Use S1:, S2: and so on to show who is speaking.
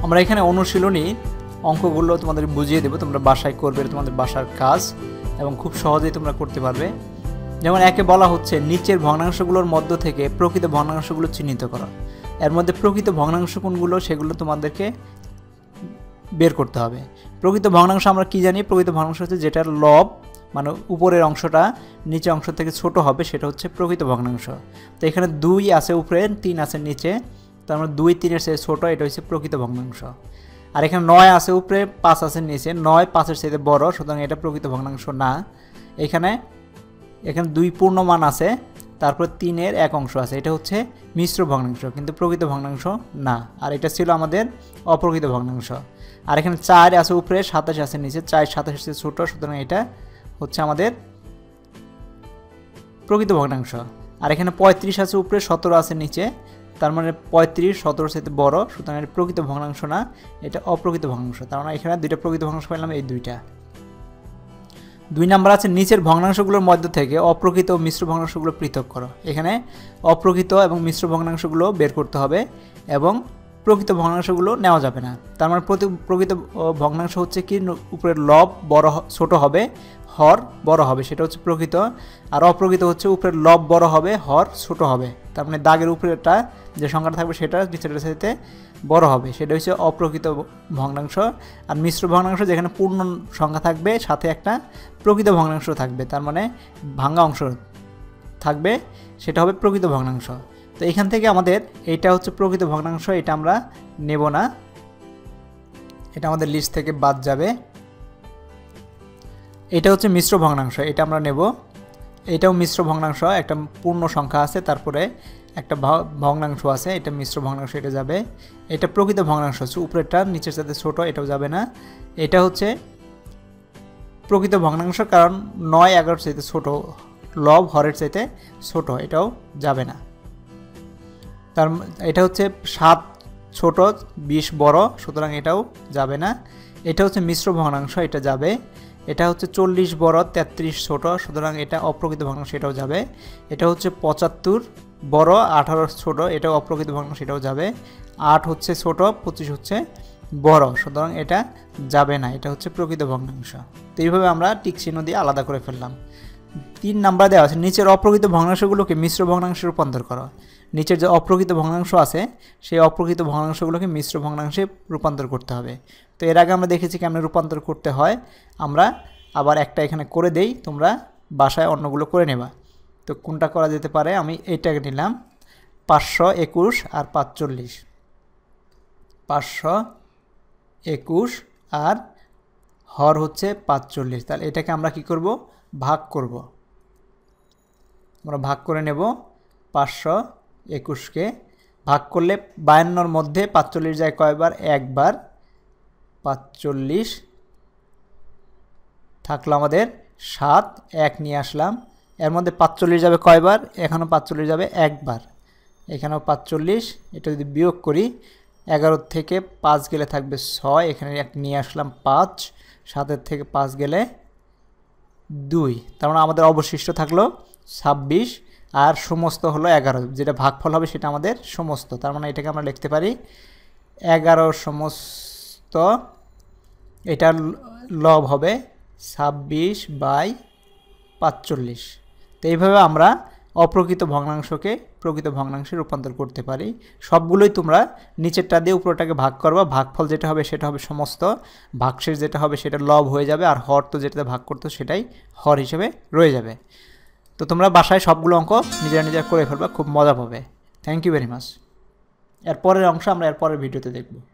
S1: আমরা এখানে অনুশীলনী অঙ্কগুলো তোমাদের বুঝিয়ে দেব, তোমরা বাসায় করবে, তোমাদের বাসার কাজ এবং খুব সহজেই তোমরা করতে পারবে। যেমন একে বলা হচ্ছে নিচের ভগ্নাংশগুলোর মধ্য থেকে প্রকৃত ভগ্নাংশগুলো চিহ্নিত করো। এর মধ্যে প্রকৃত ভগ্নাংশ কোনগুলো সেগুলো তোমাদেরকে বের করতে হবে। প্রকৃত ভগ্নাংশ আমরা কি জানি? প্রকৃত ভগ্নাংশ হচ্ছে যেটার লব মানে উপরের অংশটা নিচের অংশ থেকে ছোট হবে, সেটা হচ্ছে প্রকৃত ভগ্নাংশ। তো এখানে 2 আছে উপরে, 3 আছে নিচে, তার মানে 2 3-এর চেয়ে ছোট, এটা হচ্ছে প্রকৃত ভগ্নাংশ। আর এখানে 9 আছে উপরে, 5 আছে নিচে, 9 5-এর চেয়ে বড়, সুতরাং এটা প্রকৃত ভগ্নাংশ না। এখানে 2 পূর্ণমান আছে, তারপর 3-এর 1 অংশ আছে, এটা হচ্ছে মিশ্র ভগ্নাংশ, কিন্তু প্রকৃত ভগ্নাংশ না। আর এটা ছিল আমাদের অপ্রকৃত ভগ্নাংশ। আর এখানে 4 আছে উপরে, 27 আছে নিচে, 4 27-এর চেয়ে ছোট, সুতরাং এটা হচ্ছে আমাদের প্রকৃত ভগ্নাংশ। আর এখানে 35 আছে উপরে, 17 আছে নিচে, তার মানে 35 17-এর চেয়ে বড়, সুতরাং এটা প্রকৃত ভগ্নাংশ না, এটা অপ্রকৃত ভগ্নাংশ। তার মানে এখানে 2টা প্রকৃত ভগ্নাংশ পেলাম, এই 2টা। 2 নাম্বার আছে নিচের ভগ্নাংশগুলোর মধ্য থেকে অপ্রকৃত ও মিশ্র ভগ্নাংশগুলো পৃথক করো। এখানে অপ্রকৃত এবং মিশ্র ভগ্নাংশগুলো বের করতে হবে এবং প্রকৃত ভগ্নাংশগুলো নেওয়া যাবে না। তার মানে প্রকৃত ভগ্নাংশ হচ্ছে কি, উপরের লব বড় ছোট হবে, হর বড় হবে, সেটা হচ্ছে প্রকৃত। আর অপ্রকৃত হচ্ছে উপরের লব বড় হবে, হর ছোট হবে। তার মানে দাগের উপরেরটা যে সংখ্যাটা থাকবে সেটা নিচেরটার সাথে বড় হবে, সেটা হচ্ছে অপ্রকৃত ভগ্নাংশ। আর মিশ্র ভগ্নাংশ যেখানে পূর্ণ সংখ্যা থাকবে, সাথে একটা প্রকৃত ভগ্নাংশ থাকবে, তার মানে ভাঙা অংশ থাকবে, সেটা হবে প্রকৃত ভগ্নাংশ। তো এখান থেকে আমাদের এইটা হচ্ছে প্রকৃত ভগ্নাংশ, এটা আমরা নেব না, এটা আমাদের লিস্ট থেকে বাদ যাবে। এটা হচ্ছে মিশ্র ভগ্নাংশ, এটা আমরা নেব। এটাও মিশ্র ভগ্নাংশ, একটা পূর্ণ সংখ্যা আছে, তারপরে একটা ভগ্নাংশ আছে, এটা মিশ্র ভগ্নাংশ, এটা যাবে। এটা প্রকৃত ভগ্নাংশ হচ্ছে উপরেরটা নিচের সাথে ছোট, এটাও যাবে না। এটা হচ্ছে প্রকৃত ভগ্নাংশ, কারণ 9 11-এর চাইতে ছোট, লব হরের চাইতে ছোট, এটাও যাবে না। এটা হচ্ছে 7 ছোট 20 বড়, সুতরাং এটাও যাবে না। এটা হচ্ছে মিশ্র ভগ্নাংশ, এটা যাবে। এটা হচ্ছে 40 বড় 33 ছোট, সুতরাং এটা অপ্রকৃত ভগ্নাংশ, এটাও যাবে। এটা হচ্ছে 75 বড় 18 ছোট, এটাও অপ্রকৃত ভগ্নাংশ, এটাও যাবে। 8 হচ্ছে ছোট 25 হচ্ছে বড়, সুতরাং এটা যাবে না, এটা হচ্ছে প্রকৃত ভগ্নাংশ। তো এইভাবে আমরা টিক চিহ্ন দিয়ে আলাদা করে ফেললাম। 3 নাম্বার দেওয়া আছে নিচের অপ্রকৃত ভগ্নাংশগুলোকে মিশ্র ভগ্নাংশে রূপান্তর করো। নিচের যে অপ্রকৃত ভগ্নাংশ আছে, সেই অপ্রকৃত ভগ্নাংশগুলোকে মিশ্র ভগ্নাংশে রূপান্তর করতে হবে। তো এর আগে আমরা দেখেছি কেমন রূপান্তর করতে হয়, আমরা আবার একটা এখানে করে দেই, তোমরা বাসায় অন্যগুলো করে নেবা। তো কোনটা করা যেতে পারে, আমি এইটাকে নিলাম, 521 আর 45, 521 আর হর হচ্ছে 45। তাহলে এটাকে আমরা কি করব, ভাগ করব। আমরা ভাগ করে নেব, 521-কে ভাগ করলে 52-এর মধ্যে 45 যায় কয়বার, একবার, 45 থাকলো আমাদের 7, 1 নিয়ে আসলাম। এর মধ্যে 45 যাবে কয়বার, এখানেও 45 যাবে একবার, এখানেও 45। এটা যদি বিয়োগ করি, 11 থেকে 5 গেলে থাকবে 6, এখানে 1 নিয়ে আসলাম 5, 7 থেকে 5 গেলে 2, তার মানে আমাদের অবশিষ্ট থাকলো 26, আর সমস্ত হলো 11, যেটা ভাগফল হবে সেটা আমাদের সমস্ত। তার মানে এটাকে আমরা লিখতে পারি 11 সমস্ত, এটার লব হবে 26/45। তো এইভাবে আমরা অপ্রকৃত ভগ্নাংশকে প্রকৃত ভগ্নাংশে রূপান্তর করতে পারি। সবগুলোই তোমরা নিচেরটা দিয়ে উপরটাকে ভাগ করবা, ভাগফল যেটা হবে সেটা হবে সমস্ত, ভাগশেষ যেটা হবে সেটা লব হয়ে যাবে, আর হর তো যেটাতে ভাগ করতো সেটাই হর হিসেবে রয়ে যাবে। তো তোমরা বাসায় সবগুলো অঙ্ক নিজেরা নিজেরা করে ফেলবা, খুব মজা পাবে। Thank you very much. এর পরের অংশ আমরা এর পরের ভিডিওতে দেখব।